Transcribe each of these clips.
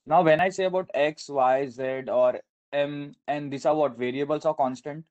Now, when I say about x, y, z, or m, n, these are what? Variables or constant?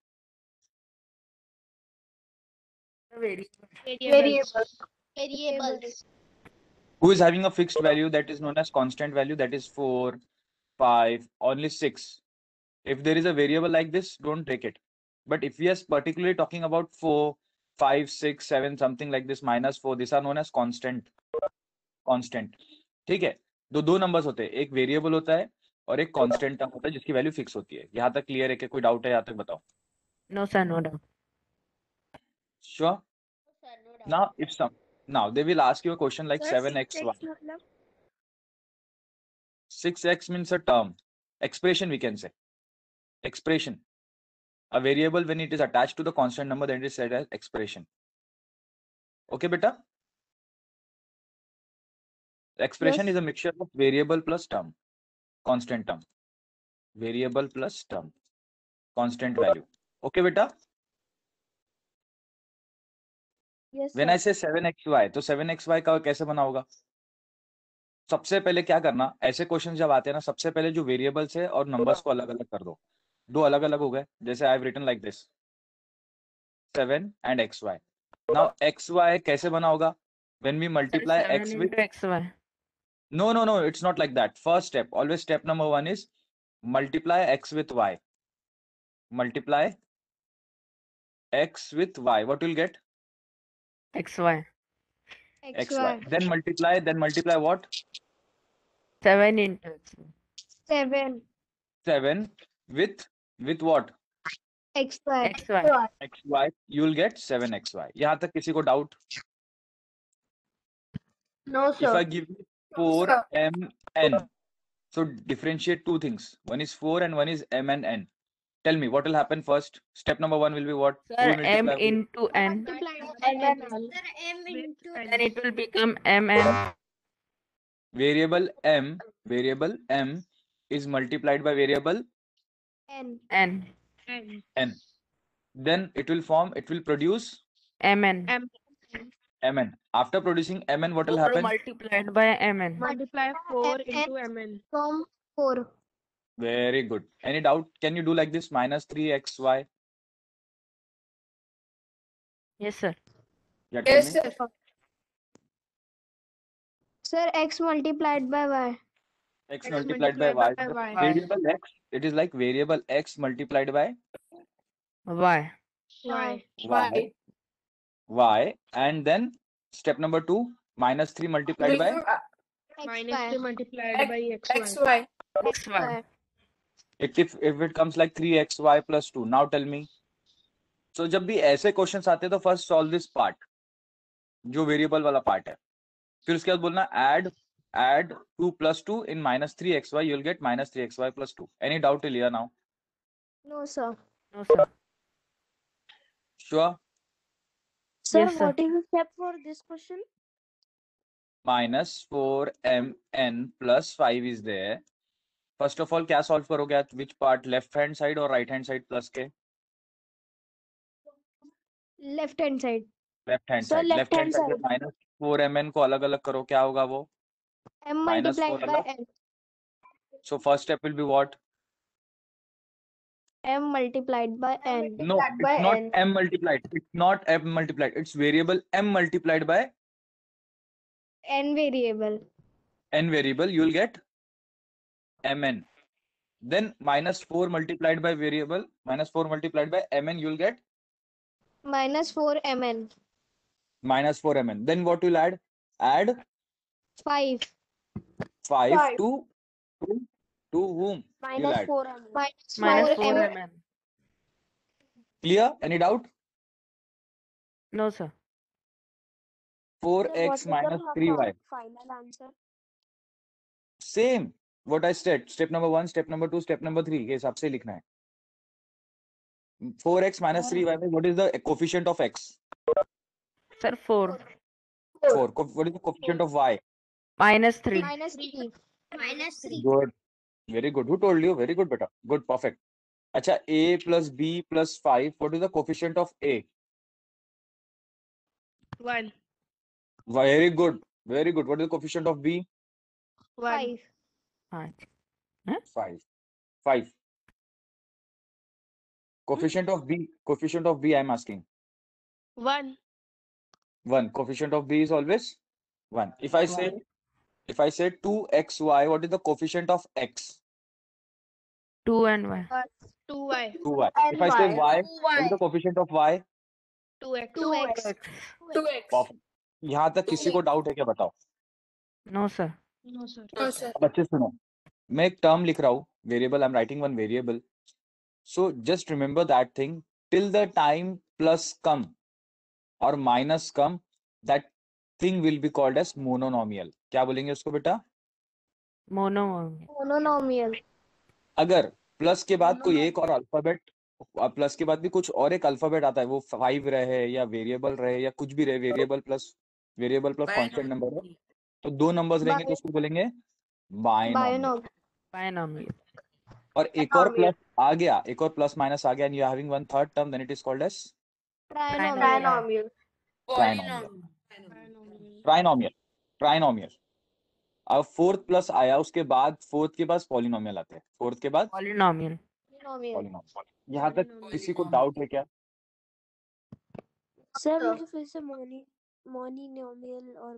Variables. Variables. Who is having a fixed value that is known as constant value, that is 4, 5, only 6. If there is a variable like this, don't take it. But if we are particularly talking about 4, 5, 6, 7, something like this, -4, these are known as constant. Constant. ठीक है? दो numbers होते हैं, एक variable होता है और एक कांस्टेंट टर्म होता है जिसकी वैल्यू फिक्स होती है। यहाँ तक क्लियर है कि कोई डाउट है? यहाँ तक बताओ। No, sir, no doubt. Sure. Sir, no doubt. Now, if some now they will ask you a question like 7xy. 6x means a term, expression we can say. Expression. A variable when it is attached to the constant number, then it is said as expression. Okay, beta? Expression is a mixture of variable plus term, constant term. Variable plus term, constant value. Okay, beta? Yes, When I say 7xy, तो 7xy का कैसे बना होगा? सबसे पहले क्या करना, ऐसे क्वेश्चन जब आते हैं ना, सबसे पहले जो वेरिएबल्स है और नंबर्स को अलग अलग कर दो। दो अलग अलग हो गए, जैसे I have written like this 7 and xy. Now xy कैसे बना होगा? When we multiply Sir, 7 x with into xy. no, it's not like that. First step, always step number 1 is multiply x with y. Multiply x with y. What will get? xy. xy. Then multiply what? 7 into xy. 7. 7 with what? XY. xy. xy. You will get 7xy. यहाँ तक किसी को doubt? No, If I give you 4mn, so differentiate two things. One is 4 and one is m and n. Tell me what will happen first. Step number 1 will be what? Sir, m multiply with? into n. Sir, m into Then it will become mn. Variable m is multiplied by variable N. n. n. Then it will produce mn. mn. After producing mn, what will 4 happen? multiplied by mn. Multiply 4 into MN. From 4. Very good. Any doubt? Can you do like this? -3xy. Yes, sir. Yeah, tell me. sir. Sir, X multiplied by Y. X multiplied by y. Variable x. It is like variable x multiplied by y. y. And then step number 2, -3 multiplied by XY. multiplied by xy. xy. if it comes like 3xy plus 2. Now tell me. So जब भी ऐसे questions आते हैं तो first solve this part, जो variable वाला part है। फिर उसके बाद बोलना add 2 plus 2 in -3xy, you will get -3xy plus 2. Any doubt till here now? No, sir. No, sir. Sure? Sir, Yes, sir. what is the step for this question? -4mn plus 5 is there. First of all, क्या solve करोगे at which part? Left hand side और right hand side plus के? Left hand side. Left hand Sir, side. left left hand hand side side. -4mn को अलग अलग करो, क्या होगा वो? M multiplied -4 by अलग। N. So first step will be what? M multiplied by N. No, it's not m multiplied. It's not m multiplied. It's variable m multiplied by N variable. n variable. You will get mn. Then -4 multiplied by variable, -4 multiplied by mn, you will get Minus 4 MN. -4mn. Then what will add? Add 5. 5 to whom? You'll add. 4 MN. Minus Minus 4 4 MN. mn. Clear? Any doubt? No, sir. 4x minus 3y. Final answer. Same. What I said. Step number 1, step number 2, step number 3 के हिसाब से लिखना है. 4x minus 3y में what is the coefficient of x? Sir, 4. 4. What is the coefficient of y? -3. Minus 3. -3. Good. Very good. Who told you? Very good, beta. Good. Perfect. Acha, a plus b plus 5. What is the coefficient of a? 1. Very good. Very good. What is the coefficient of b? 1. 5. 5. 5. 5. Coefficient of B, I'm asking. 1. 1. Coefficient of B is always 1. If I say 2xy, what is the coefficient of x? 2 and y. 2y. 2y. If I say y, what is the coefficient of y? 2x. 2x. 2x. Perfect. यहाँ तक किसी को doubt है क्या बताओ? No, sir. No, sir. अब अच्छे सुनो, मैं एक टर्म लिख रहा हूँ, variable, I am writing one variable. So just remember that thing, till the time plus come और minus come, that thing will be called as mononomial. क्या बोलेंगे उसको बेटा? Monomial. Monomial. अगर प्लस के बाद कोई एक और अल्फाबेट, प्लस के बाद भी कुछ और एक अल्फाबेट आता है, वो 5 रहे या वेरिएबल रहे या कुछ भी रहे, वेरिएबल प्लस कांस्टेंट नंबर है, तो 2 नंबर्स रहेंगे तो उसको बोलेंगे बायनोमियल. Binomial. Binomial. और एक और प्लस आ गया, एक और प्लस माइनस आ गया, and you are having one third term, then it is called as Trinomial. Trinomial. अब फोर्थ प्लस आया, उसके बाद फोर्थ के बाद पॉलिनोमियल आते हैं, फोर्थ के बाद Polynomial. Binomial. पॉलिनोमियल. यहाँ तक किसी को डाउट है क्या? सर मुझे फिर से मोनिनोमियल और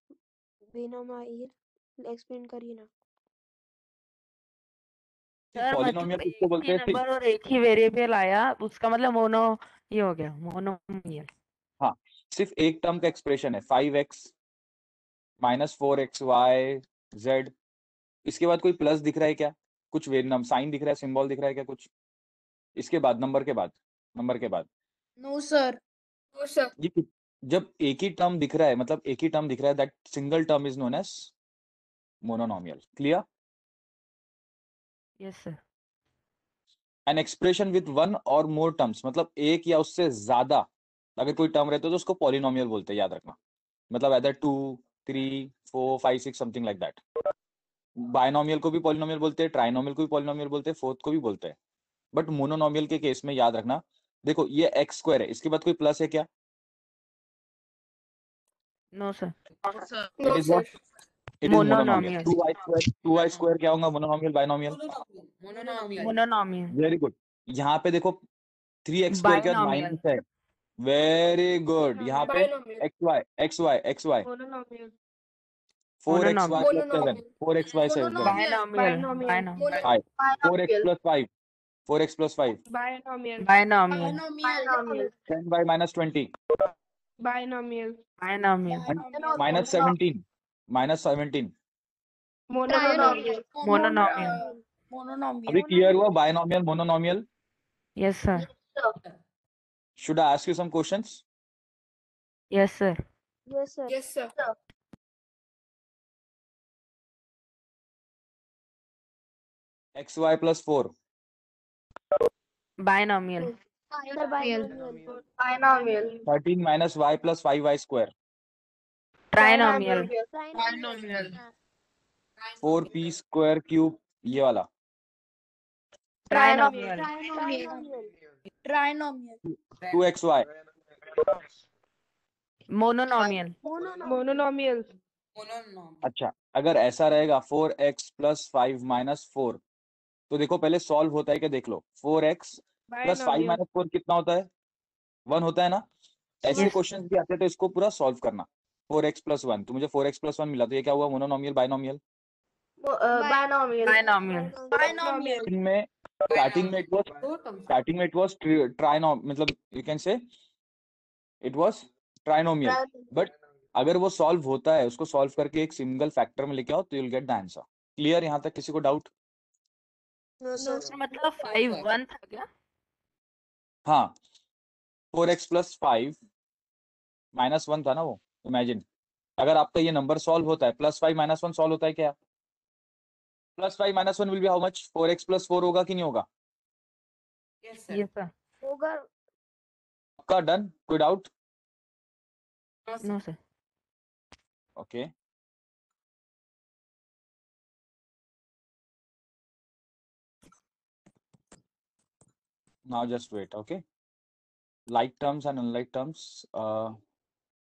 बिनोमियल एक्सप्लेन करिए ना. सर पॉलिनोमियल मतलब किसको एक बोलते ही हैं? नंबर और एक ही वेरिएबल आया, उसका मतलब मोनो ये हो गया, मोनोमियल. हाँ, सिर्फ एक टर्म का एक्सप्रेशन है, 5x माइनस 4xy z. इसके बाद कोई प्लस दिख रहा है क्या? कुछ साइन दिख रहा है, सिंबल दिख रहा है क्या कुछ? इसके बाद नंबर के बाद No, sir. ये जब एक ही टर्म दिख रहा है, मतलब एक ही टर्म दिख रहा है, that single term is known as mononomial. Clear? Yes sir. An expression with one और मोर टर्म्स, मतलब एक या उससे ज्यादा अगर कोई टर्म रहता है तो उसको पॉलिनोमियल बोलते हैं, याद रखना. मतलब other 2, 3, 4, 5, 6 something like that. Binomial को भी पॉलिनोमियल बोलते हैं, ट्राइनोमियल को भी पॉलिनोमियल बोलते हैं, फोर्थ को भी बोलते हैं. बट मोनोनोमियल के केस में याद रखना, देखो ये एक्स स्क्वायर है, इसके बाद कोई प्लस है क्या? No sir. It is what? It is mononomial. Mononomial. 2y square क्या होगा? Mononomial, binomial? Mononomial. Very good. यहाँ पे देखो 3x स्क्वायर के बाद Binomial. माइनस है. Very good. यहाँ पे xy Monomial. 4xy Mononomial. plus 7, 4xy 7, Binomial. 4x plus 5, 4x plus 5, Binomial. Binomial. 10y minus 20, Binomial. Binomial. and minus 17, minus 17. Monomial. Mononomial. अभी clear हुआ binomial, mononomial? Yes sir. Should I ask you some questions? Yes sir. Yes sir. xy plus 4, Binomial. Sir, binomial. 13 minus y plus 5y square, Trinomial. Trinomial. 4p square cube, ये वाला Trinomial. Trinomial. 2xy, Mononomial. Monomial. अच्छा अगर ऐसा रहेगा 4x plus 5 minus 4, तो देखो पहले solve होता है क्या देख लो. 4x plus 5 Binomial. minus 4 कितना होता है? 1 होता है ना. ऐसे Yes. क्वेश्चंस भी आते हैं तो इसको पूरा सॉल्व करना. 4x plus 1, तो मुझे 4x plus 1 मिला, तो ये क्या हुआ? Mononomial, binomial? Binomial. इनमें स्टार्टिंग में इट वाज ट्राइनोम, मतलब you can say it was trinomial. But अगर वो सॉल्व होता है, उसको सॉल्व करके एक सिंगल फैक्टर में लेके आओ तो you will get the answer. Clear? यहाँ तक किसी को डाउट? No, sir. मतलब 5 1 था क्या? हाँ, 4x plus 5 minus 1 था ना वो. इमेजिन अगर आपका ये नंबर सॉल्व होता है, प्लस 5 minus 1 सॉल्व होता है क्या? Plus 5 minus 1 will be how much? 4x plus 4 होगा कि नहीं होगा? Yes sir. होगा. आपका डन? कोई doubt? No sir. Okay. Now just wait, okay? Like terms and unlike terms.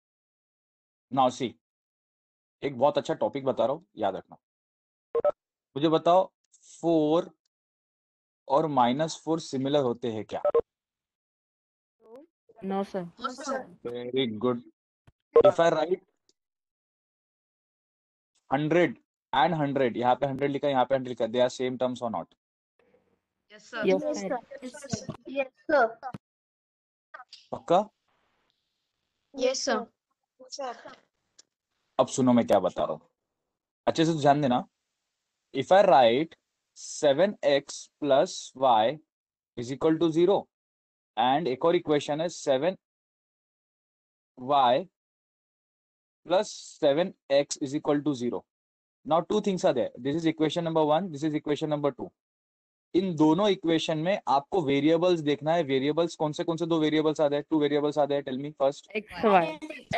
Now see, एक बहुत अच्छा टॉपिक बता रहा हूँ, याद रखना. मुझे बताओ 4 और -4 सिमिलर होते हैं क्या? No sir. Very good. If I write 100 and 100, यहाँ पे 100 लिखा, यहाँ पे 100 लिखा, they are same terms or not? Yes Yes, sir. sir. Yes, sir. पक्का? Yes, sir. अब सुनो मैं क्या बता रहा हूँ, अच्छे से ध्यान देना. If I write 7x plus y is equal to 0 and एक और इक्वेशन है 7y plus 7x is equal to 0. Now two things are there. This is equation number 1, this is equation number 2. इन दोनों इक्वेशन में आपको variables देखना है. Variables कौन से दो वेरिएबल्स आ रहे हैं? 2 वेरिएबल्स आ रहे हैं. Tell me first. X y.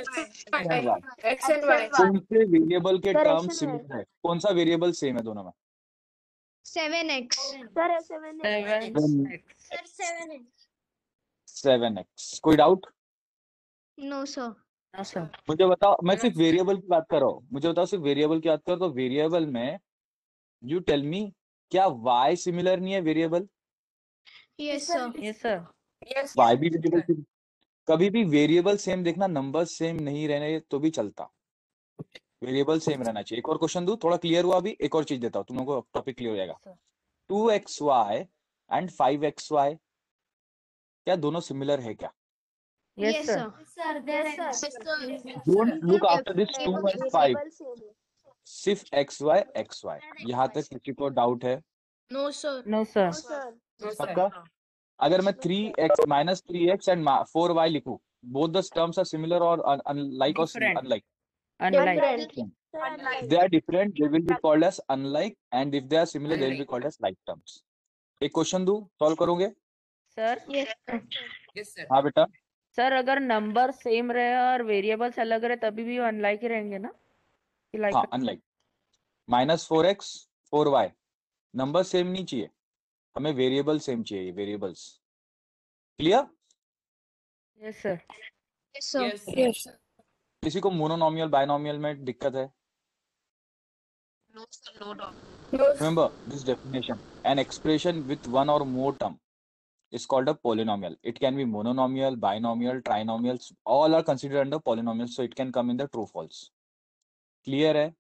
X and Y. कौन से वेरिएबल के Direction टर्म है. सिमिलर है? कौन सा वेरिएबल सेम है दोनों में? 7x. Sir, 7 7 Then x. Sir, 7x. 7x. कोई doubt? No, sir. No sir. मुझे बताओ, मैं सिर्फ वेरिएबल की बात कर रहा हूँ. मुझे बताओ सिर्फ वेरिएबल की बात करो तो वेरिएबल में यू टेल मी, क्या y सिमिलर नहीं है variable? Yes, sir. Yes sir. y भी वेरिएबल. कभी भी वेरिएबल सेम देखना, नंबर सेम नहीं रहने तो भी चलता, वेरिएबल सेम रहना चाहिए. एक और क्वेश्चन दूं, थोड़ा क्लियर हुआ? अभी एक और चीज देता हूँ, तुम लोगों को टॉपिक क्लियर हो जाएगा. 2xy एंड 5xy क्या दोनों सिमिलर है क्या? Yes Yes, sir. sir. Yes, sir. Don't look after this 2 and 5, Variable same है. सिर्फ xy. यहाँ तक किसी को डाउट है? No, sir. No sir. No, sir. पक्का? अगर मैं 3x -3x and 4y लिखूं, both the terms are similar or unlike or Different. unlike? Unlike. Sir, unlike. They are different, they will be called as unlike, and if they are similar, they will be called as like terms. एक question दूं, solve करोगे? Sir. Yes, sir. हाँ बेटा. Sir अगर number same रहे और variables अलग रहे तभी भी अनलाइक ही रहेंगे ना? लाइक हाँ, unlike. -4x 4y number same नहीं चाहिए हमें, वेरिएबल सेम चाहिए. Variables clear? Yes sir. Yes, sir. किसी को मोनोनॉमियल बायनॉमियल में दिक्कत है? No, sir. No doubt. Remember this definition: an expression with one or more term is called a polynomial. It can be mononomial, binomial, trinomials. All are considered under polynomials, so it can come in the true false. Clear है?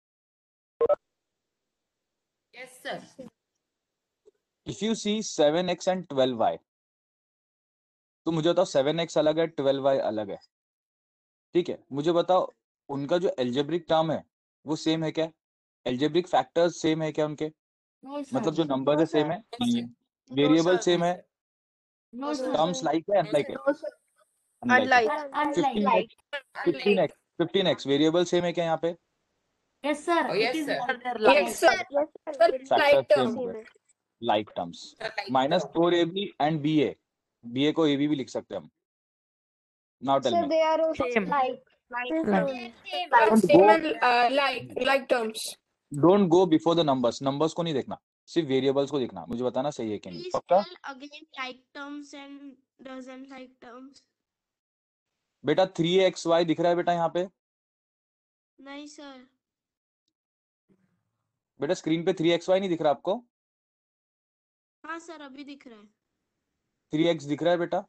Yes, sir. If you see 7x and 12y, तो मुझे बताओ 7x अलग है, 12y अलग है, ठीक है? मुझे बताओ उनका जो एल्जेब्रिक टर्म है वो सेम है क्या? एल्जेब्रिक फैक्टर्स सेम है क्या उनके? मतलब जो नंबर है सेम है? नहीं है. वेरिएबल सेम है? No, sir. टर्म्स लाइक है, अनलाइक है? Unlike. Unlike. 15x variable same है क्या यहाँ पे? Yes, sir. Yes, It is sir. one. Yes, sir. Yes, sir. Factor Like same term. हो गए, like terms. -4ab and ba को ab भी लिख सकते हैं हम. Now tell me, They are also Same. like. Same and like terms. Don't go before the numbers. Numbers को नहीं देखना, सिर्फ वेरिएबल्स को देखना. मुझे बताना सही है कि नहीं. Please पक्का? spell again like terms and doesn't like terms. बेटा 3xy दिख रहा है बेटा यहाँ पे? नहीं sir. बेटा स्क्रीन पे 3xy नहीं दिख रहा आपको? हाँ sir अभी दिख रहा है. 3x दिख रहा है बेटा?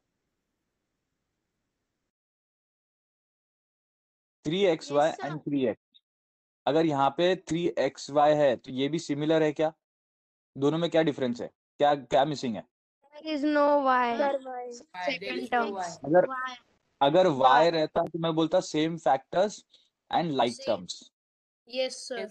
3xy Yes, sir. And 3x. अगर यहाँ पे 3xy है तो ये भी सिमिलर है क्या? दोनों में क्या डिफरेंस है? क्या क्या मिसिंग है? There is no Y. Sir, Y. Second term. अगर Why? अगर y रहता तो मैं बोलता same factors and like Same. Terms. Yes, sir.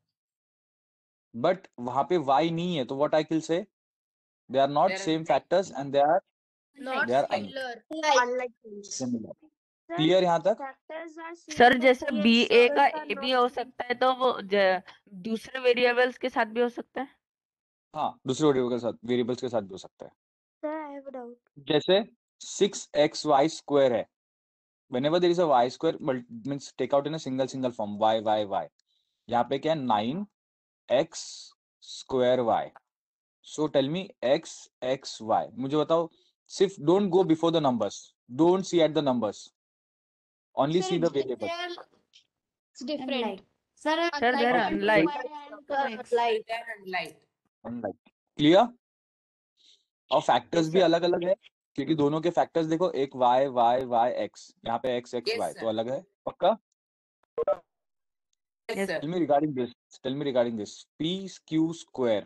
But वहां पे y नहीं है तो what I can say? They are not same factors and they are Not They are similar. Unlike. Similar. Clear यहाँ तक? Factors are same. Sir but जैसे yes, b a sir, का are a भी not हो same. सकता है तो वो दूसरे वेरिएबल्स के साथ भी हो सकता है. हाँ, दूसरे वेरिएबल्स के साथ भी हो सकता है. Sir, I have a doubt. जैसे 6xy स्क्वायर है, whenever there is a y square means take out in a single form y. यहाँ पे क्या है? 9x square y. So tell me x y. मुझे बताओ, सिर्फ don't go before the numbers, don't see at the numbers, only see the variable. It's different. Sir, Sir, they are unlike. Light. Light. Unlike. Clear? और factors भी अलग अलग है क्योंकि दोनों के फैक्टर्स देखो, एक y y y x, यहाँ पे x x Yes, y sir. तो अलग है पक्का. Yes, Yes. sir. Tell me regarding this pq square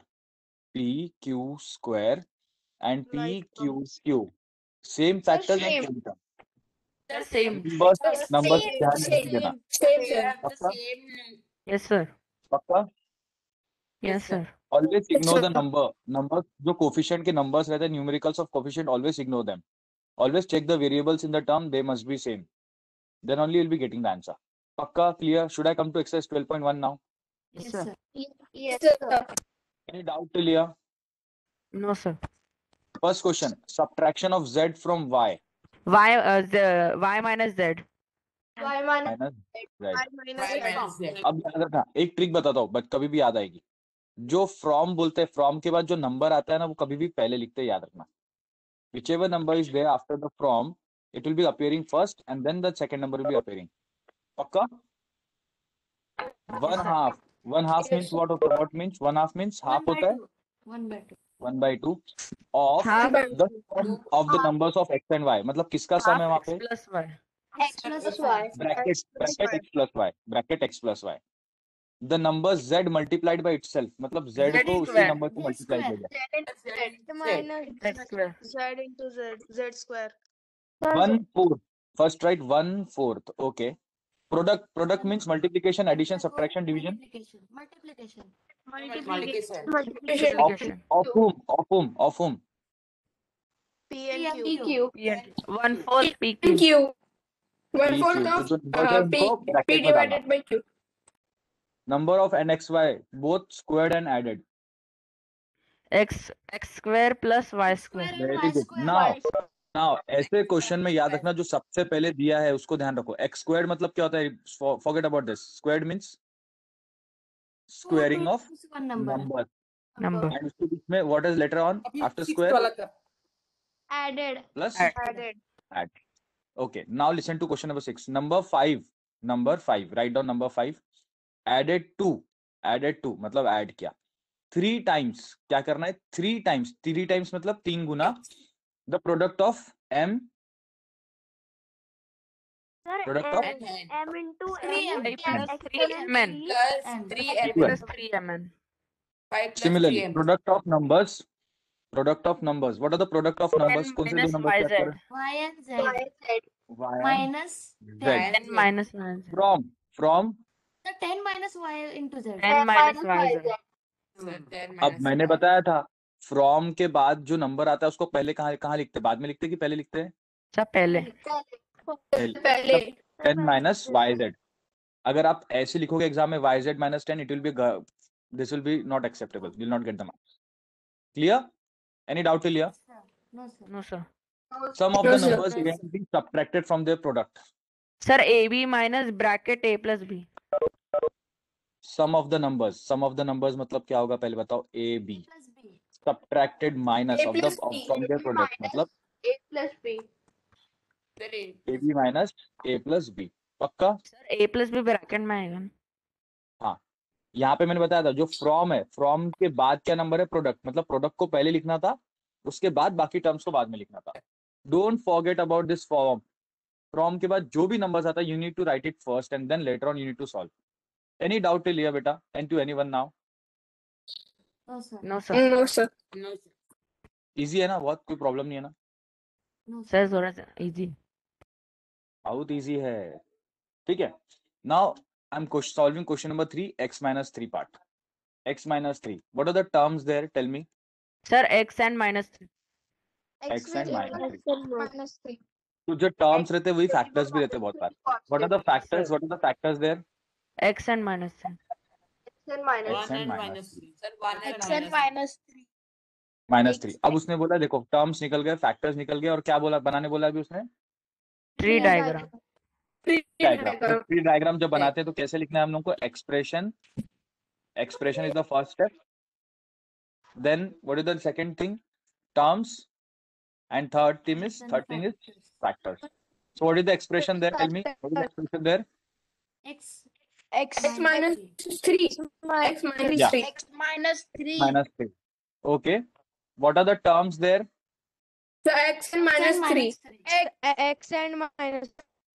and Like pq same Sir, factors and same. same term. Sir, same. Numbers Same, ध्यान नहीं same, देना same, sir. पक्का Yes, sir. पक्का. Yes, sir. Always ignore the sir. numbers जो coefficient के numbers रहते हैं, numericals of coefficient, always ignore them. Always check the variables in the term, they must be same. Then only you'll be getting the answer. Pakka, clear? Should I come to exercise 12.1 now? Yes, sir. Yes, sir. Any doubt till here? No, sir. First question, subtraction of z from y Y minus Z. Y minus minus z. y minus z. अब याद रखना, एक trick बताता हूँ but कभी भी याद आएगी. जो फ्रॉम बोलते हैं, फ्रॉम के बाद जो नंबर आता है ना, वो कभी भी पहले लिखते हैं, याद रखना. Whichever number is there after the from, it will be appearing first and then the second number will be appearing. Pakka? One half Yes, means sir. what means? One half means half होता है 1/2 of Half the sum of the numbers of x and y. मतलब किसका सम है वहाँ X पे? plus Y. X plus Y. Bracket x plus y. Bracket x plus y. The number z multiplied by itself. मतलब z Z को उसी square. Number से multiply किया गया. Z minus X square. z into z square. 1/4. First write 1/4. Okay. Product means multiplication, addition, subtraction, division. Multiplication. Multiplication. Of whom? P and Q. PQ. P and 1/4 PQ. PQ. One PQ. fourth तो of जो numbers है P, उनको P bracket में डालना. divided by Q. Number of n x y both squared and added. X square plus Y square. Very good. Now ऐसे question में याद रखना जो सबसे पहले दिया है उसको ध्यान रखो. x squared मतलब क्या होता है? Forget about this. Squared means squaring of number. Number. And उसके बीच में what is later on after Sixth square? वाला का. Added. Plus Added. add. Okay. Now listen to question number 6. Number 5. Write down number 5. Added 2 मतलब add किया. 3 times क्या करना है? 3 times मतलब 3 गुना the product of m. Product of M into Y M plus 3mn. Plus 3M. Plus 3mn. 5 plus Similarly, 3M. product of numbers. What are the product of numbers? 10 कौन से दो minus numbers YZ. check Y and Z. Y and Minus Z. 10 minus YZ. From the 10 minus Y into Z. 10 minus YZ. अब मैंने बताया था from के बाद जो नंबर आता है उसको पहले कहाँ लिखते हैं? बाद में लिखते हैं कि पहले लिखते हैं? अच्छा पहले. पहले. 10 minus YZ. अगर आप ऐसे लिखोगे एग्जाम में YZ minus 10, it will be this will be not acceptable. You will not get the marks. Clear? Any doubt till here? No, sir. No sir. Some of No, the sir. numbers can be subtracted from their product. Sir, AB minus bracket A plus B. Some of the numbers मतलब क्या होगा पहले बताओ? A B Plus B. subtracted minus A of the plus B. from their product मतलब A plus B. A B minus A plus B. पक्का? Sir, A plus B bracket में आएगा ना? यहाँ पे मैंने बताया था जो फ्रॉम है, फ्रॉम के बाद क्या नंबर है? प्रोडक्ट. मतलब प्रोडक्ट को पहले लिखना था, उसके बाद बाकी टर्म्स को बाद में लिखना था. Don't forget about this form. From के बाद जो भी नंबर्स आता है you need to write it first and then later on you need to solve. Any doubt till here बेटा? And to anyone now? No, sir. No sir. No, sir. Easy है ना? बहुत कोई प्रॉब्लम नहीं है ना? No, sir. Sir, थोड़ा सा easy. बहुत इजी है. ठीक है. Now I am solving question number 3, x minus 3 part. X minus 3. What are the terms there? Tell me. Sir, X and minus 3. X and minus 3. Minus 3. तो जो terms रहते हैं वही फैक्टर्स भी रहते हैं बहुत बार. What are the factors there? X and minus 3. X and minus. X and minus 3. X and minus 3. Minus 3. अब उसने बोला देखो टर्म्स निकल गए, फैक्टर्स निकल गए और क्या बोला बनाने बोला अभी उसने? Tree diagram. Diagram. Tree diagram जब बनाते हैं तो कैसे लिखना है हम लोग को? Expression is the first step. Then what is the second thing? Terms. And third thing is factors. So what is the expression there? Tell me. What is the expression there? X X X minus 3. X minus Yeah. 3. X minus 3. minus 3. Okay. What are the terms there? So X and minus 3. X and minus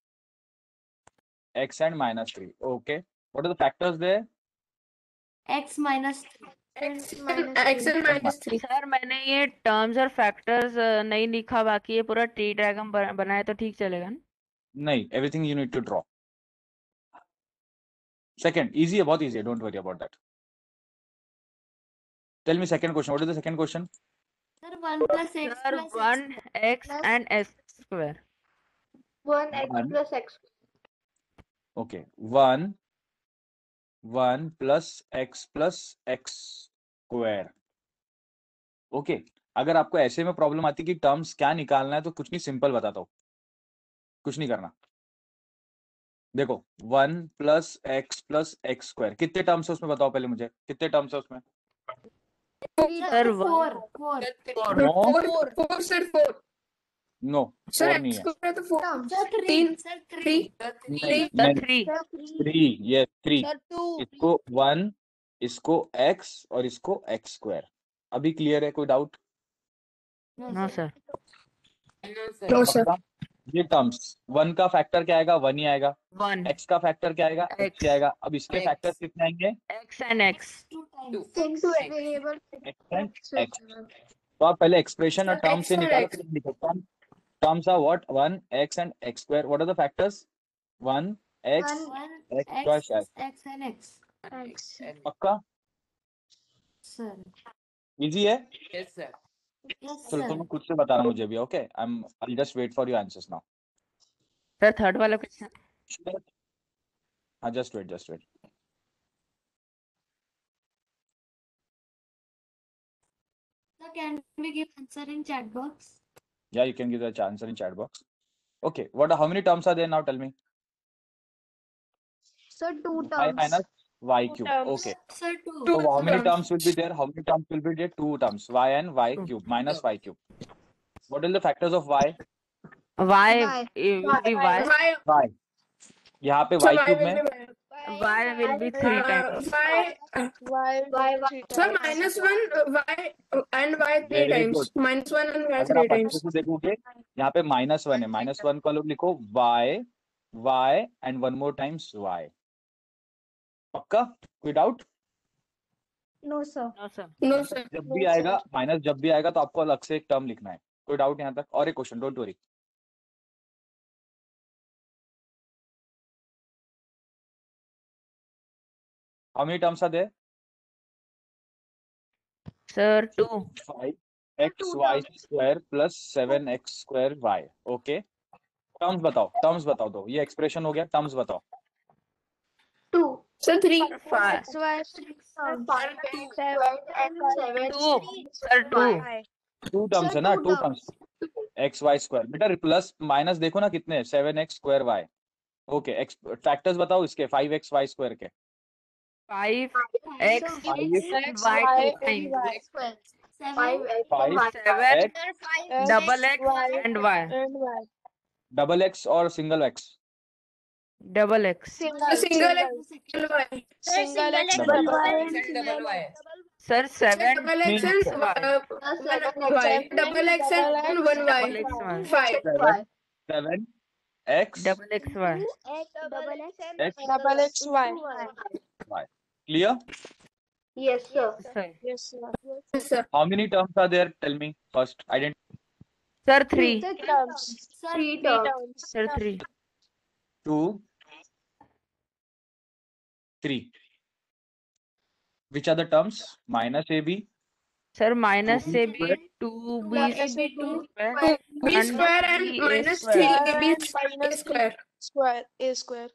X and minus 3. Okay. What are the factors there? X minus 3. X minus and minus 3. Sir मैंने ये terms और factors नहीं लिखा, बाकी ये पूरा tree diagram बनाए तो ठीक चलेगा ना? नहीं, everything you need to draw. Second, easy है, बहुत easy है. Don't worry about that. Tell me second question. What is the second question? Sir, 1 plus X sir plus 1x plus and s square. 1x One. plus x. Okay. 1 plus x square. Okay. अगर आपको ऐसे में problem आती कि terms क्या निकालना है तो कुछ नहीं, सिंपल बताता हूँ, कुछ नहीं करना. देखो 1 plus x square कितने टर्म्स है उसमें, बताओ पहले मुझे, कितने टर्म्स है उसमें? Sir 4. 4. 4. No. 4 sir, 4. No, Sir, 4 नहीं X है. square तो 4. Sir, 3. 3. Sir, 3. 3. नहीं, सर नहीं. 3. 3, yes 3. Sir, 2. इसको 1, इसको x और इसको x स्क्वायर. अभी क्लियर है, कोई doubt? No sir. No sir. ये टर्म्स 1 का फैक्टर क्या आएगा? 1 ही आएगा. 1 x का फैक्टर क्या आएगा? x X. ही आएगा. अब इसके X. फैक्टर कितने आएंगे? x and x. 2 times. Into x. variable x and x. तो आप पहले एक्सप्रेशन और Sir, टर्म x से और निकालो, x. फिर लिखो. Terms are what? 1 x and x square. What are the factors? 1 x 1 x plus X, x. X and X. पक्का? Sir. इजी है? Yes, चलो sir. तुम खुद से बताना मुझे भी. Okay, I'll just wait for your answers now. Sir third वाला क्वेश्चन. हाँ, just wait. Sir, can we give answer in chat box? Yeah, you can give the answer in chat box. Okay, how many terms are there now? Tell me. So 2 Y terms. minus y cube. terms. Okay. Sir, 2. So how many terms. terms will be there? How many terms will be there? 2 terms. Y and y cube minus y cube. What are the factors of y? y will be y. Y. Y. यहाँ पे So y Y cube will में be y will be 3 times. Y. Y. So minus 1 Y and Y 3 Very times. good. Minus 1 and Y अगर 3 आप अच्छे times. से देखोगे यहाँ पे -1 है. -1 का लोग लिखो y and one more times y. पक्का? कोई doubt? No, sir. No sir. No sir. जब भी आएगा माइनस, जब भी आएगा तो आपको अलग से एक टर्म लिखना है. कोई डाउट यहाँ तक? और एक question, don't worry. How many terms are there? Sir 2. 5xy square plus 7x square y. Okay. Terms बताओ दो. ये एक्सप्रेशन हो गया. टर्म्स बताओ. 2. So 3. 5. XY 5 x squared and 7 2. Sir 2. Two terms है ना, 2 टर्म्स. X y square. बेटा plus minus देखो ना कितने, 7x square y. Okay, factors बताओ इसके 5xy स्क्वायर के. 5x and y 2 times. 5x 7 double x and y. Double x और single x. Double x. Single X and Y. Single X, Double double Y. Sir 7 Double X and y. Y. Double X and 1 Y. Double x y. 5. 7 x Double x y. Double X, Y. y. Clear? Yes, sir. Sir. Yes, sir. Yes, sir. How many terms are there? Tell me first. Sir 3. Terms. 3 terms. Sir 3. 2, 3. Which are the terms? Minus ab. Sir minus 2b ab square. 2b square B square and and minus a 3 square. AB square. Square. A square.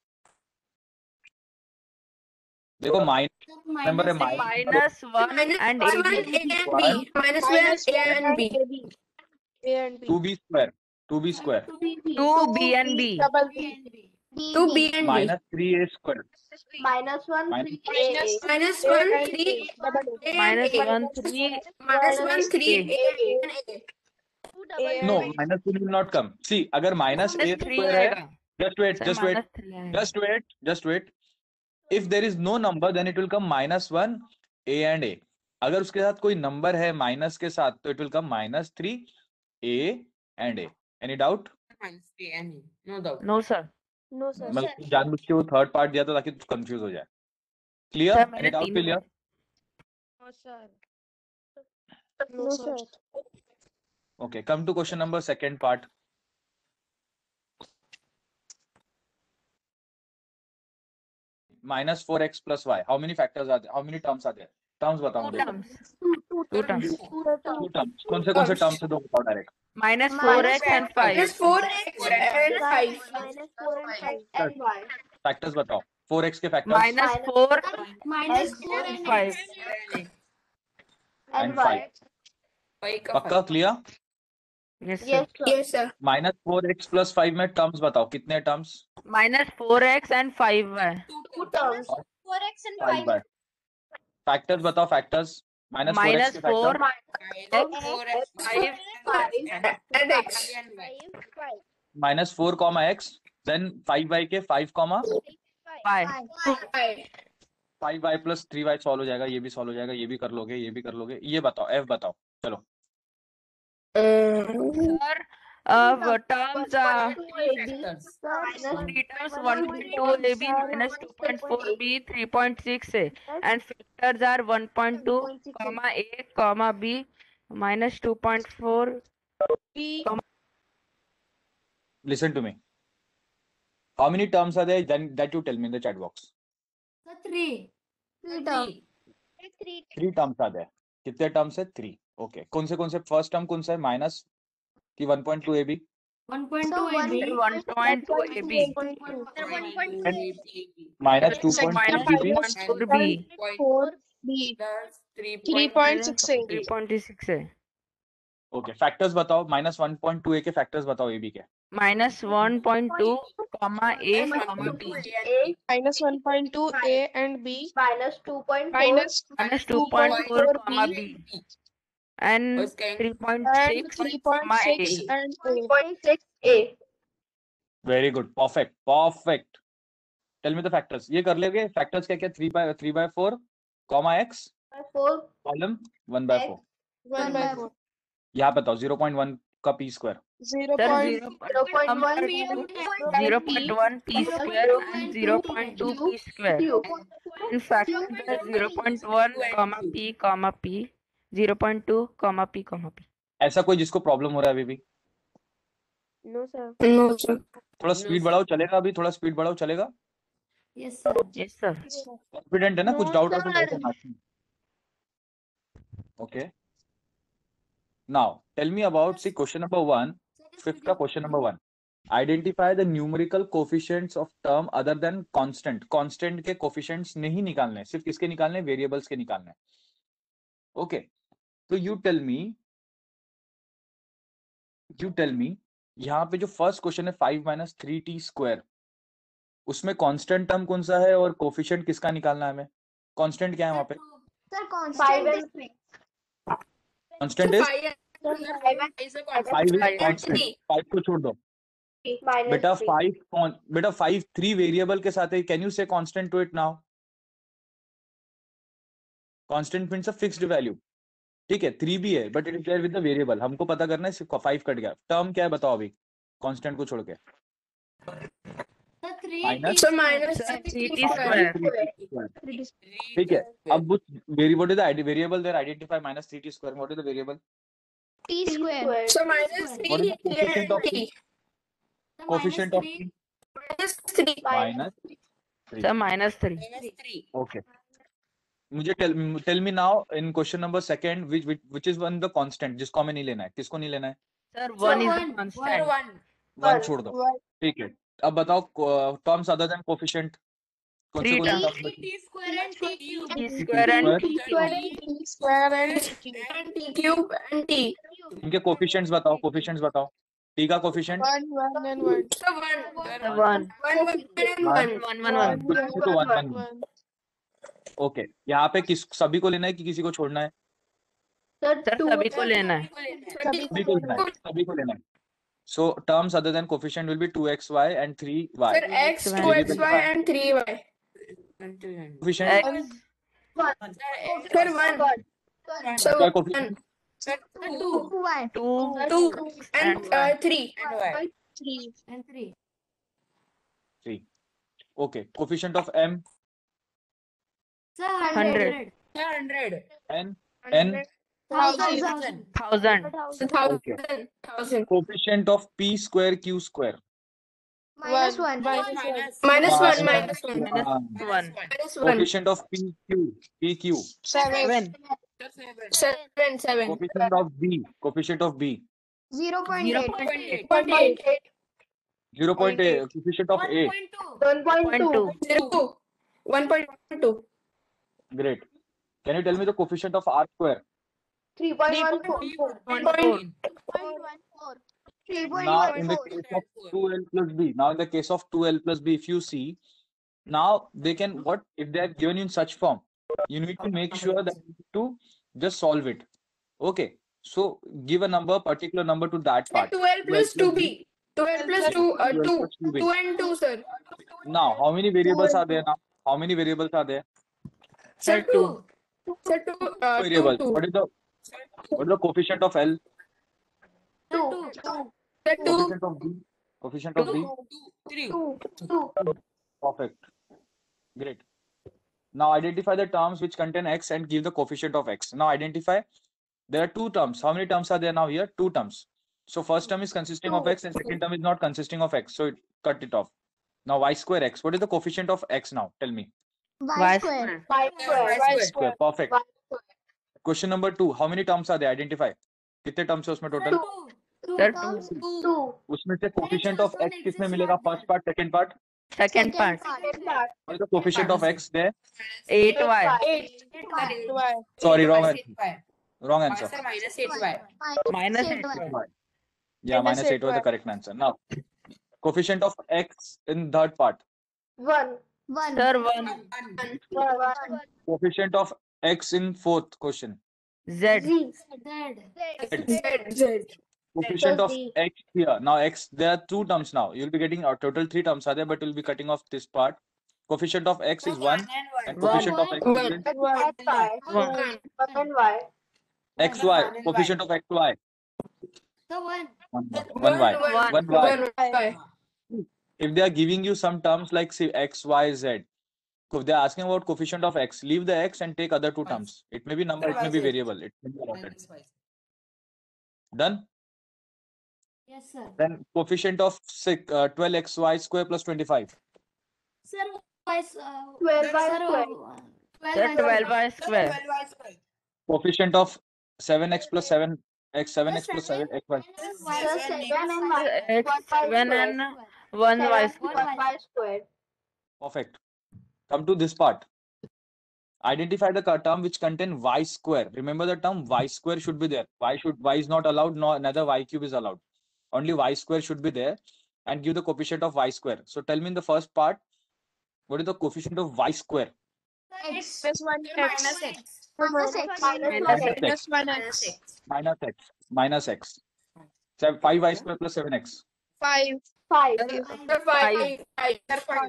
देखो number है Minus 1 and Minus 1 ab. A and B. Minus 1 A and B. A and B. 2b square. 2b square. 2b and b. Double B. 2 B and B. Minus 3a square. Minus 1 Minus 3 A. Minus 1 3 A and Minus A. 1 3. Minus 1 3 A and A. No, minus 3 will not come. See, अगर minus a Minus 3 square है, आएगा. just wait, Sir just wait, minus 3 आएगा. just wait. If there is no number, then it will come -1 a and a. अगर उसके साथ कोई number है minus के साथ तो it will come -3 a and a. Any doubt? -3 and A. No doubt. No sir. No, sir. मतलब जानबूझ के वो थर्ड पार्ट दिया था ताकि तू कंफ्यूज हो जाए। क्लियर? सर Any मैंने doubt? 3 Clear? No, sir. No, sir. Okay, come to question number second part. -4x plus y. How many factors are there? How many terms are there? Terms बताओ मुझे। Two terms. Two terms. कौन से terms है दो बताओ direct. -4x and 5 Just 4x and 5. -4 and 5. And Y. Factors बताओ। 4x के factors -4 -4 and and 5 And and Y. 5 पक्का clear? Yes Yes, sir. sir. Yes, sir. -4x plus 5 में terms बताओ कितने terms? -4x and 5y Two terms. 4x and 5y। Factors बताओ factors. -4x के -4 factor 4x, 5 and X. -4, x then 5y के 5, y 5y plus 3y solve हो जाएगा। ये भी सॉल्व हो जाएगा। ये भी कर लोगे। ये भी कर लोगे। ये बताओ f बताओ। चलो sir terms are Factors. 3 terms 1.2 ab -2.4 b 3.6 a and factors are 1.2 comma a comma b -2.4 b listen to me. How many terms are there? Then that you tell me in the chat box. Three. 3 terms are there. कितने terms है? 3. Okay. कौन से first term कौन सा है? Minus की 1.2 ab 1.2 AB. 1.2 ab minus 2.4 b -2.4 b 4 B. 3.6 3.6 a okay factors बताओ। -1.2 a के फैक्टर्स बताओ ab के। -1.2 comma a comma b -1.2 A and B. -2.4. -2.4 comma b and Okay. 3.6 comma a 3.6 and A. 3.6 A. Very good perfect. Tell me the factors. ये कर लोगे। Factors क्या क्या? 3/4 comma x 4. Column 1/4। 1/4. यहाँ बताओ 0.1 का p square. sir 0.1 0.1 p square and 0.2 p square and factor 0.1 comma p 0.2 comma p ऐसा कोई जिसको प्रॉब्लम हो रहा है अभी भी? No, sir. No, sir. थोड़ा स्पीड बढ़ाओ चलेगा। अभी थोड़ा स्पीड बढ़ाओ चलेगा। Yes, sir. yes sir confident है ना? कुछ No, doubt sir. Okay now tell me about c question number 1 fifth का question number 1 identify the numerical coefficients of term other than constant. Constant के कोफिशिएंट्स नहीं निकालने, सिर्फ किसके निकालने? वेरिएबल्स के निकालने। ओके तो यू टेल मी यहाँ पे जो फर्स्ट क्वेश्चन है 5 - 3t स्क्वायर, उसमें कांस्टेंट टर्म कौन सा है और कोफिशिएंट किसका निकालना है हमें? कांस्टेंट क्या है वहां पे? Sir, 5 constant and 3. Constant is 5 is a 5 constant. Constant. 5 को छोड़ दो बेटा। 5 3 वेरिएबल के साथ है। Can you say constant to it now? Constant means a fixed value. ठीक है 3 भी है but it is there with the variable. हमको पता करना है सिर्फ 5 कट गया। टर्म क्या है बताओ अभी कांस्टेंट को छोड़ के? Minus So minus Sir, 3t square. square. ठीक है। अब उस variable variable there identify -3t square. What is the variable? T square. So minus 3 What is the coefficient of t. Coefficient of t? Minus 3. -3। sir -3 3. Okay मुझे tell me now in question number second which is one the constant जिसको हमें नहीं लेना है। किसको नहीं लेना है? sir 1 is the one. constant 1. 1 छोड़ दो। ठीक है अब बताओ टर्म्स अदर देन कोफिशिएंट कौन से? 3 कौन से terms. terms बचे? T square and T cube. t square and T T square and T cube. And t cube and t. इनके कोफिशिएंट्स बताओ। कोफिशिएंट्स बताओ। t का coefficient 1 and 1. So 1. sir 1 1 and 1. 1 तो 1 ओके यहाँ पे किस सभी को लेना है कि किसी को छोड़ना है? sir सभी को लेना है सभी को लेना है। सभी को लेना है। So terms other than coefficient will be 2xy and 3y। Sir, x, 2xy and 3y. Coefficient. X. Sir, 1. So, Square 1. coefficient. Sir, 2. 2 2. And and Y. 3. 3. Okay. Coefficient of M. 100. N. N. 1,000. 1000. Okay. 1,000. Coefficient of P square Q square. Minus 1. Minus Minus 1. one. Minus 1. Minus 1. Minus 1. Coefficient of PQ. PQ. 7. 7. Coefficient of B. Coefficient of B. 0.8. 0.8. 0.8. Coefficient of A. 1.2. 0. 1.2. Great. Can you tell me the coefficient of R square? 3.14. 1.4. 3.14. Now, in the case of 2L plus B, now in the case of 2L plus B, if you see, now they can, what if they are given in such form? You need to make sure that you need to just solve it. Okay. So give a number, particular number to that part. 12 plus 2b. 12 plus 2. 12 2. plus 2B. 2 and 2, sir. Now, how many variables are there now? How many variables are there? Sir, 2. Sir, 2. Variables. 2. What is the coefficient of L? 2. Sir, 2. Coefficient of B? Coefficient of B? 2. Perfect. Great. Now identify the terms which contain X and give the coefficient of X. Now identify. There are two terms. How many terms are there now here? Two terms. So first term is consisting of X and second term is not consisting of X. So cut it off. Now y square X. What is the coefficient of X now? Tell me. Y square. 5 square. Square. Perfect. Question number 2. How many terms are there? Identify. कितने terms है उसमें total? Sir, 2. उसमें से coefficient of X किसमें मिलेगा? First part, second part? second part. What is the coefficient of X there? 8y. 8. Sorry, wrong answer. Wrong answer. Minus 8y. 8y. Yeah, minus 8 was the correct answer. Now, coefficient of X in third part. 1. 1. Sir, 1. 1. Coefficient of X in fourth question. Z. Z. Z. Coefficient of Z. X here. Now X, there are two terms now. You'll be getting a total 3 terms are there, but you'll be cutting off this part. Coefficient of X is 1 and coefficient of X is One. X. And Y. XY. Coefficient of XY. The 1. 1Y. 1Y. 1. If they are giving you some terms like say X, Y, Z, if they are asking about coefficient of X, leave the X and take other two terms. It may be number, it may be variable. It may be allotted. Done? Yes, sir. Then coefficient of 12xy square plus 25. Sir, y 12 by square. Sir, 12y square. Coefficient of 7x plus 7x, 7x plus 7xy. Sir, 7 and Y. X, 7 and 1y square. 1 by square. Perfect. Come to this part. Identify the term which contain y square. Remember the term y square should be there. Y is not allowed, no another y cube is allowed. Only y square should be there and give the coefficient of y square. So tell me in the first part, what is the coefficient of y square? X. Plus 1 minus X. Minus X. Minus x. Minus x. 5y square plus 7x. 5. 5. Sir, 5. 5.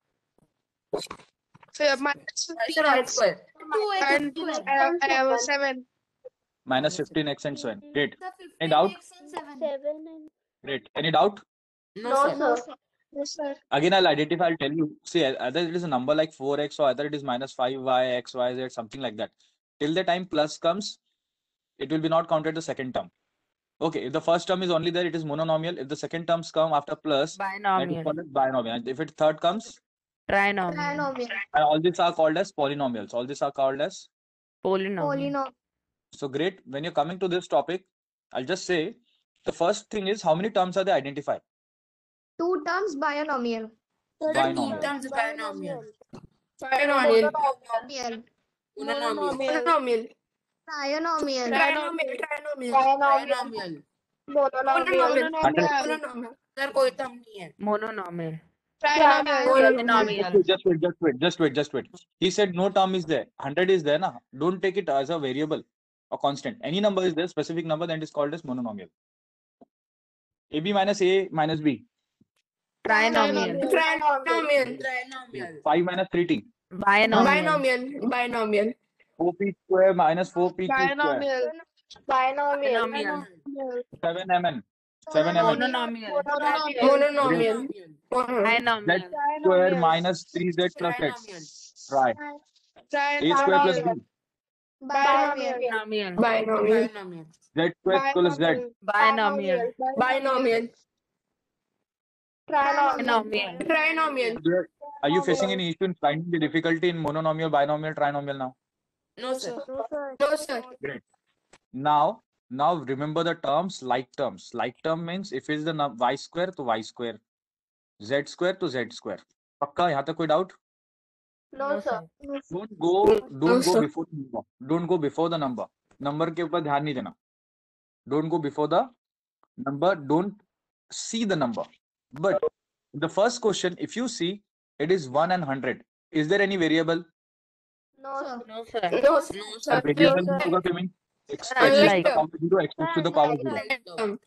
Sir, minus 15x. 2x. And I have 7. Minus 15x and so on. Great. The Any doubt? 15x and 7. 7 and Great. Any doubt? No, sir. Yes, sir. Again, I'll identify, I'll tell you. See, either it is a number like 4x or either it is minus 5y, x, y, z, something like that. Till the time plus comes, it will be not counted the second term. Okay, if the first term is only there, it is mononomial. If the second terms come after plus, that is Binomial. called as binomial. And if it third comes, Trinomial. Trinomial. and all these are called as polynomials. All these are called as. Polynomial. polynomial. So great. When you're coming to this topic, I'll just say the first thing is how many terms are they identified? 2 terms binomial. Binomial. Binomial. Monomial. Monomial. Trinomial. Trinomial. Mononomial. Mononomial. Mononomial. Just wait. He said no term is there. 100 is there, na? Don't take it as a variable or constant. Any number is there, specific number, then it is called as mononomial. AB minus A minus B. Trinomial. Trinomial. 5 minus 3T. Binomial. Binomial. 4p square minus 4pq square. Binomial. 7mn. 7mn. Mononomial. Mononomial. Z square minus 3z plus x. Try. A square plus b. Binomial. Binomial. Z square equals z. Binomial. Binomial. Trinomial. Trinomial. Are you facing any issue in finding the difficulty in monomial, binomial, trinomial now? No, sir. No, sir. Great. Now remember the terms, like terms. Like term means if it's the y square to y square, z square to z square. पक्का यहाँ तक कोई doubt? No, sir. Don't go sir. before the number. Don't go before the number. Number के ऊपर ध्यान नहीं देना. Don't go before the number. Don't see the number. But the first question, if you see, it is 1 and 100. Is there any variable? No, sir. No, sir. No, sir. Variable means होगा क्या mean? X Unlike to the power 0, x to the power 0.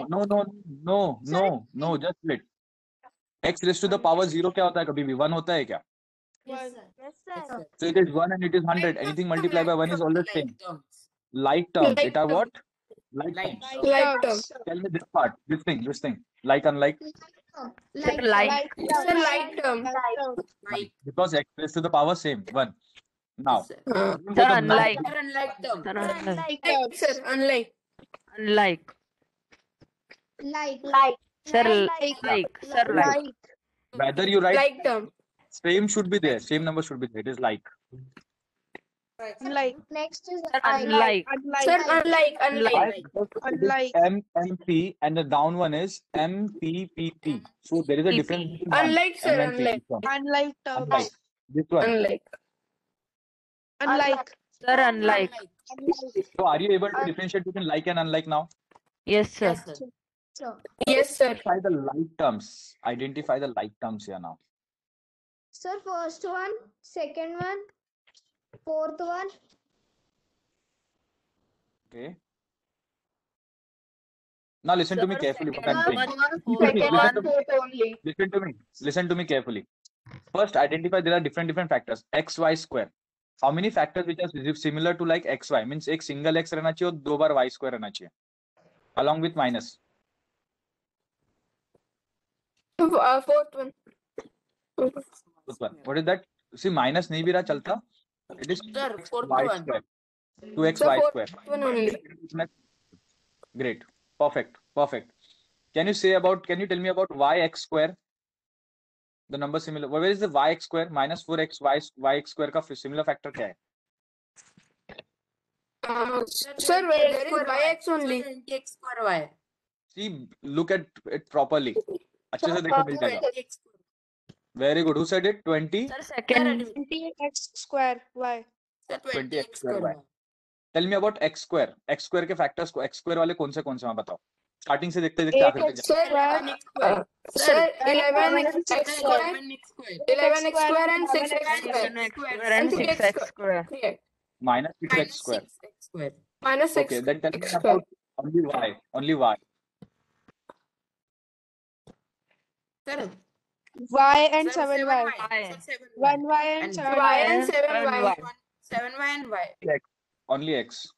No. Just wait. X raised to the power 0 क्या होता है कभी भी? 1 होता है क्या? Yes, sir. Yes, sir. So it is 1 and it is 100. Anything multiplied by 1 is always same. Like terms. It are what? Like terms. Like term. Tell me this part. This thing. Like, unlike. Sir, like. Sir, like term. Because x raised to the power same. 1. Now. Uh, don't go Sir, the unlike. back. Sir, unlike. Sir, unlike. Unlike. Like. Sir, like. Sir, like. Whether you write Like term. same should be there. Same number should be there. It is like. Next is Sir, unlike. Sir, unlike. Why? Because it is MMP and the down one is MPPP. So there is a difference between one Unlike, sir, and then PP. unlike. Unlike. This one. Unlike. Sir, unlike. So are you able to differentiate between like and unlike now? Yes, sir. Yes, sir. Identify the like terms. Identify the like terms here now. Sir, first one, second one, fourth one. Okay. Now listen to me Sir, carefully. What second I'm saying. one, Second fourth one, one. fourth only. Listen to me. Listen to me carefully. First, identify there are different factors. X, Y square. How many factors which are similar to like x, y? Means एक single x रहना चाहिए और 2 बार y square रहना चाहिए. Along with minus. Fourth one. Fourth one. What is that? See, minus नहीं भी रहा चलता. It is 2x y square. 2x Sir, y fourth square. one only. Great. Perfect. Can you tell me about yx square? The number similar. Where is the yx square? Minus 4x yx square का similar factor क्या है? Sir, where there is yx only. X square y. See, look at it properly. अच्छे से देखो मिल जाएगा. Very good. Who said it? 20? Sir, second. 20x square y. 20x square y. Tell me about x square. X square के factors को x square वाले कौन से हैं बताओ. Starting से देखते देखते आखिर तक जाओ. Sir, 11x square. 11x square and 6x square. 11x square and 6x square. Correct. Minus 6x square. Minus 6 Okay, then tell me x square. about only y. Only y. Y and 7y. Y. 1y and 7y. And 7y. 7y and y. Only x.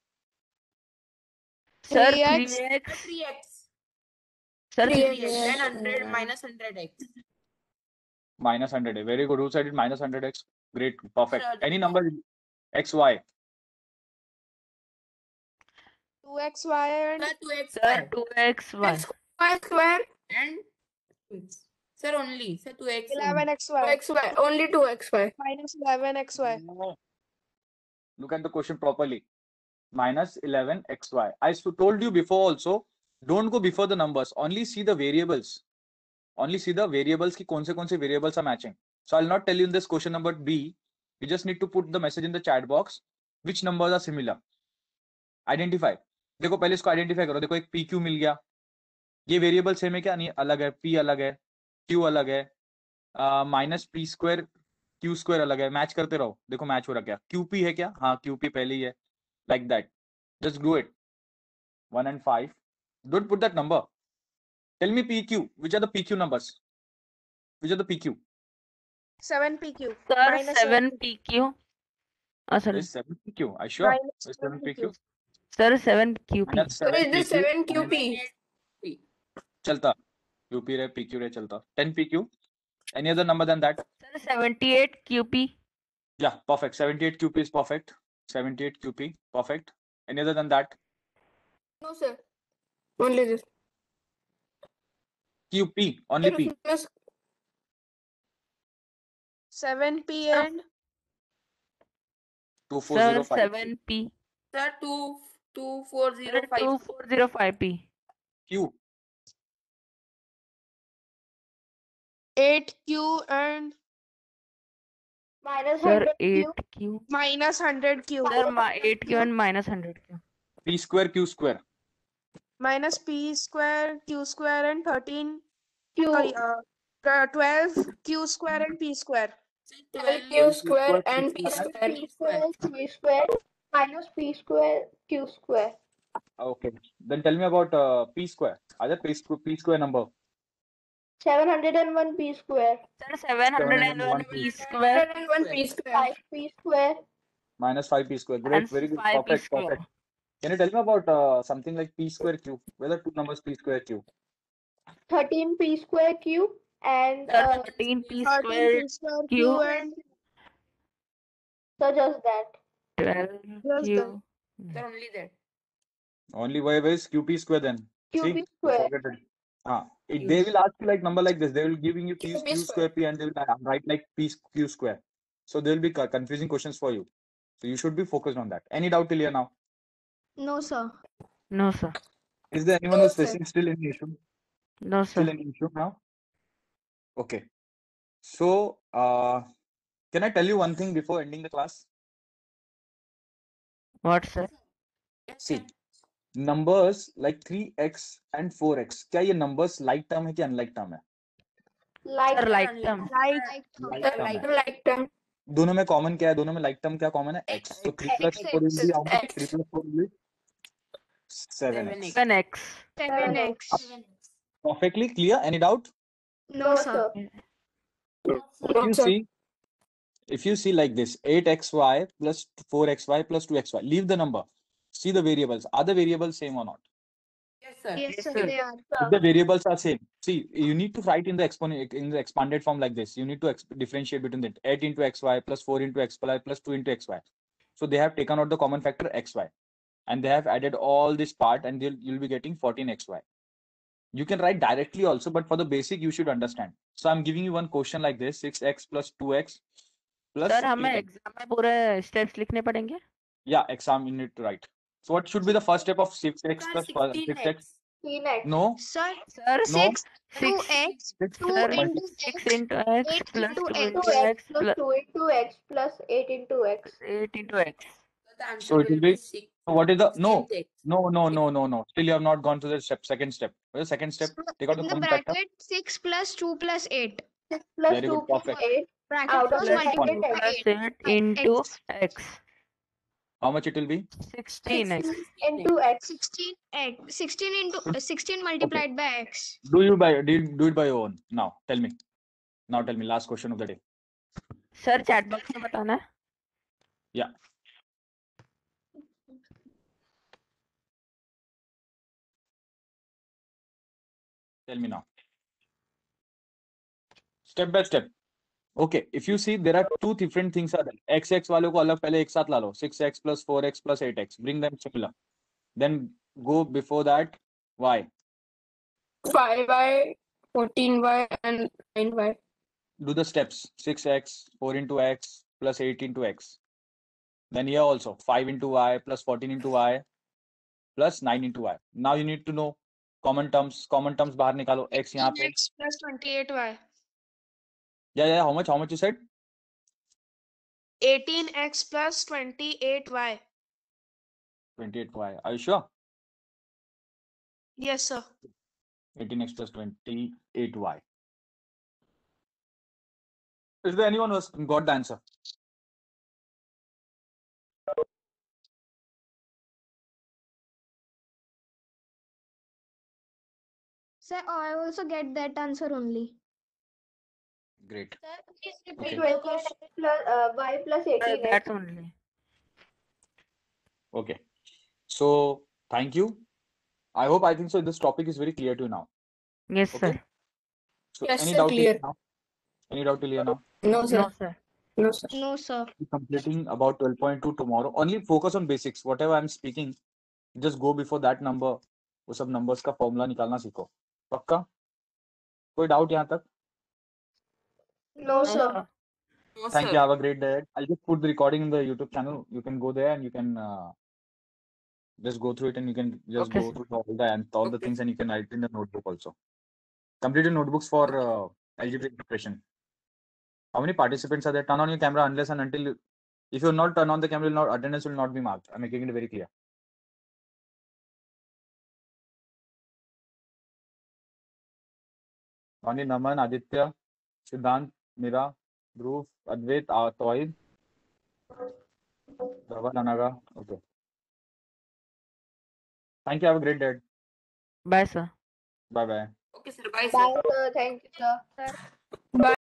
Sir, 3x. 3x. 3x. Sir, 3x. 3x. Then 100 minus 100x. Minus 100. Very good. Who said it? Minus 100x. Great. Perfect. Sir, Any number x, y. 2xy and 2x Sir, 2xy. y square. and sir only. Sir 2x. 11xy. 2xy. Only 2xy. Minus 11xy. No. Look at the question properly. Minus 11xy. I told you before also, don't go before the numbers. Only see the variables. Only see the variables ki kaun se variables are matching. So I'll not tell you in this question number B. You just need to put the message in the chat box. Which numbers are similar? Identify. देखो पहले इसको identify करो. देखो एक PQ मिल गया. ये variable same है क्या? नहीं, अलग है. P अलग है, Q अलग है, minus P square Q square अलग है. मैच करते रहो. देखो मैच हो रहा क्या? QP है क्या? हाँ, QP पहले ही है. Like that. Just do it. 1 and 5. Don't put that number. Tell me PQ. Which are the PQ numbers? Which are the PQ? 7 PQ Sir, minus 7 PQ. Sorry. Is 7 PQ? Are you sure? minus Is 7 7 PQ? Sir, 7 QP. Minus Sir, 7 is this PQ. 7 QP? चलता. QP रे, PQ रे चलता. 10 PQ. Any other number than that? Sir, 78 QP. Yeah, perfect. 78 QP is perfect. 78 QP, perfect. Any other than that? No, sir. Only this. QP, only Sir, P. उसमें 7P and Sir, 2405. 7P. Sir, Sir, 2405. 2405P. Q. 8Q and minus Sir, 100Q. 8Q. minus 100Q Sir, 8Q and minus 100Q. P square, Q square. minus P square Q square and 13 Q. sorry 12 Q square and P square. 12 Q 12 square and P P square. square. P square Q square minus P square Q square. Okay. Then tell me about P square. Are there P square number? 701 P square. Sir, 701 P square 701 P square. 5 P square. Minus 5 P square. Great, and very good. 5P Perfect, square. perfect. Can you tell me about something like P square Q? Whether two numbers P square Q? 13 P square Q and Sir, 13 P 13 square P square Q. Q and so just that. 12 Just Q. Sir, only that. Only where is QP square then? QP See, you square. forget it. They will ask you like number like this. They will giving you Q QP square P and they will write like P Q square. So there will be confusing questions for you. So you should be focused on that. Any doubt till here now? No, sir. No, sir. Is there anyone No, who's sir. facing still any issue? No, Still sir. any issue now? Okay. So can I tell you one thing before ending the class? What, sir? Yes, See, sir. numbers like 3x and 4x, क्या ये numbers like term है कि unlike term है? Like Sir, like them. like Like sir, term है. like term. दोनों में common क्या है? दोनों में like term क्या common है? X. So 3 plus 4 will be how much? X. 3 plus 4 will be 7x. 7X. 7x. Perfectly clear. Any doubt? No, sir. If you sir. see, if you see like this, 8xy plus 4xy plus 2xy, leave the number. See the variables. Are the variables same or not? Yes, sir. Yes, sir, sir. they are. If the variables are same, see, you need to write in the exponent in the expanded form like this. You need to differentiate between it. 8 into xy plus 4 into xy plus 2 into xy. So they have taken out the common factor xy, and they have added all this part, and you'll be getting 14xy. You can write directly also, but for the basic, you should understand. So I'm giving you one question like this: 6x plus 2x plus Sir, हमें 8x. Exam में पूरे steps लिखने पड़ेंगे? Yeah, exam you need to write. So what should be the first step of 6x Sir, plus 6x? 16x. 16x. No, Sir, Sir, no. 6 to 6 x, 6 2 multi- into 6 x, into x 8 plus into 2 x. into 2x x plus plus 2 into x plus 8 into x. 8 into x. So the answer So it will will be. be 6. So what is the no? 16x. No. Still you have not gone to the second step. What is the second step? So Take out the in the common factor. bracket, 6 plus 2 plus 8. 6 plus Very 2 good, plus perfect. 8 Bracket out of first the Plus 2 multiplied bracket by x. plus 8. 8 into X. x. How much it will be? 16x. 16 into x. 16 x. 16 into 16 Okay. multiplied by x. Do it by your own. Now tell me. Now tell me. Last question of the day. Sir chat box में बताना है. Yeah. Tell me now. Step by step. Okay. If you see, there are two different things are there. X वालों को अलग पहले एक साथ ला लो. 6x plus 4x plus 8x. Bring them similar. Then go before that. Y. 5y, 14y, and 9y. Do the steps. 6x, 4 into x plus 8 into x. Then here also 5 into y plus 14 into y plus 9 into y. Now you need to know common terms. Common terms बाहर निकालो. X यहाँ पे. 18x plus 28y. Yeah. How much you said? 18x plus 28y. 28y. Are you sure? Yes, sir. 18x plus 28y. Is there anyone who has got the answer? Sir, I also get that answer only. Great. Please Okay. repeat question. Y plus 18x. That only. Okay. So thank you. I think so this topic is very clear to you now. Yes, Okay. sir. So Yes, any sir, doubt till clear. now? Any doubt till here now? No, sir. No, sir. No, sir. No, sir. Completing about 12.2 tomorrow. Only focus on basics. Whatever I'm speaking, just go before that number. वो सब numbers का formula निकालना सीखो. पक्का? कोई doubt यहाँ तक? No, No, sir. sir. No, Thank you. sir. Have a great day. I'll just put the recording in the YouTube channel. You can go there and you can just go through it and you can just Okay, go sir. through all the Okay. things and you can write in the notebook also. Complete your notebooks for algebraic preparation. How many participants are there? Turn on your camera unless and until if you not turn on the camera, attendance will not be marked. I'm making it very clear. Only Naman, Aditya, Siddhant, Mira, Dhruv, Advait, Tohid, Dhawan, Anaga. Okay. Thank you. Have a great day. Bye, sir. Bye bye. Okay, sir. Bye, sir. Bye, sir. Thank you, sir. Sir. Bye.